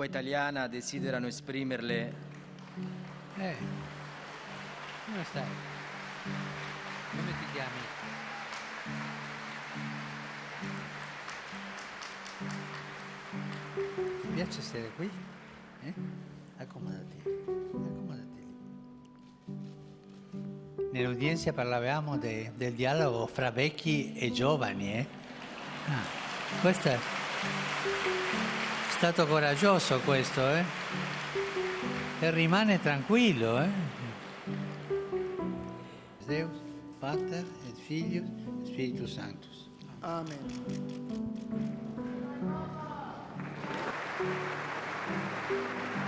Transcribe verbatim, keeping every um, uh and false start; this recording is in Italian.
lingua italiana desiderano esprimerle. Eh, come stai? Come ti chiami? Ti piace stare qui? Eh? Accomodati, accomodati lì. Nell'udienza parlavamo de, del dialogo fra vecchi e giovani, eh? Ah, questo è stato coraggioso questo, eh? E rimane tranquillo, eh? Deus, Pater et Filius et Spiritus Sanctus. Amen.